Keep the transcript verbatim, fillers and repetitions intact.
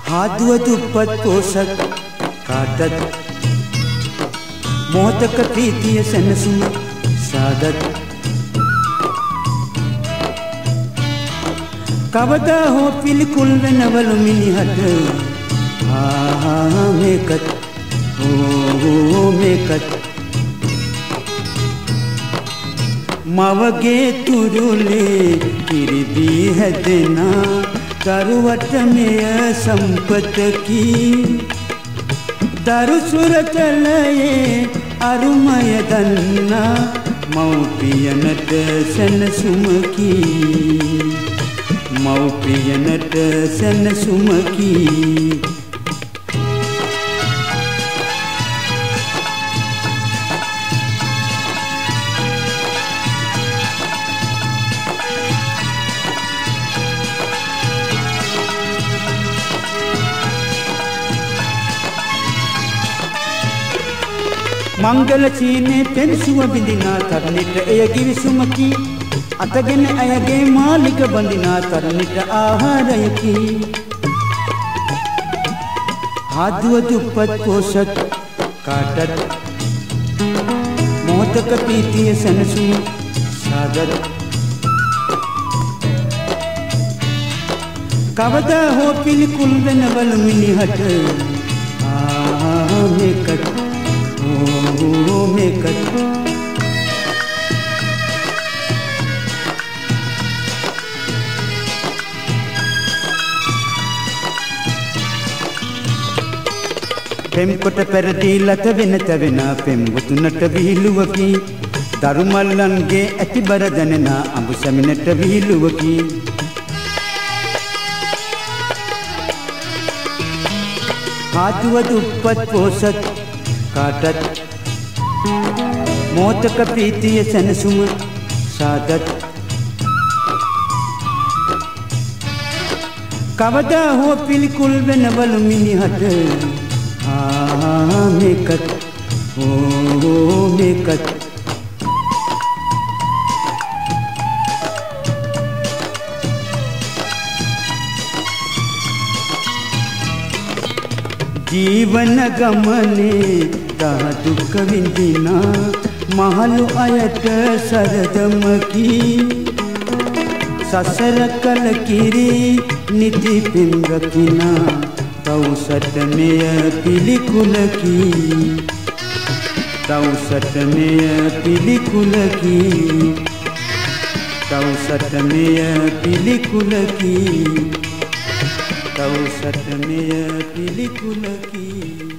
හාදුව දුප්පත් පෝසත් කාටත් මොහොතක ප්‍රීතිය සැනසුම සාදත් කවදා හෝ පිළිකුල් වෙනවලු මිනිහට ආහා මේකත් ඕ මේකත් මවගේ තුරුලේ කිරිදී හැදෙන දරුවට මෙය සම්පතකි දරු සුරතලයේ අරුමය දන්නා මව්පියනට සැනසුමකි මව්පියනට සැනසුමකි මංගල චීනේ පෙන්සුව බිඳිනා තරණිට එය ගිවිසුමකි අතගෙන අයගේ මාලික බඳිනා තරණිට ආහාරයකි හාදුව දුප්පත් පෝසත් කාටත් මොහොතක ප්‍රීතිය සැනසුම සාදත් කවදා හෝ පිළිකුල් වෙනවලු මිනිහට ආ මේකත් ඕ මේකත් පෙම් කොට පෙරදී ලත වෙන තැවෙන පෙම් වතුනට විහිළුවකි දරු මල්ලන්ගේ ඇතිබර දැනෙන අඹ සැමිනට විහිළුවකි හාදුව දුප්පත් පෝසත් කාටත් මොහොතක ප්‍රීතිය සැනසුම සාදත් කවදා හෝ පිළිකුල් වෙනවලු මිනිහට ආ මේකත් ඕ මේකත් ජීවන ගමනේ දහ දුක් විඳිනා මහලු අයට සරදමකි සසර කල කිරි නිති පින් රකිනා තවුසට මෙය පිළිකුලකි තවුසට මෙය පිළිකුලකි තවුසට මෙය පිළිකුලකි තවුසට මෙය පිළිකුලකි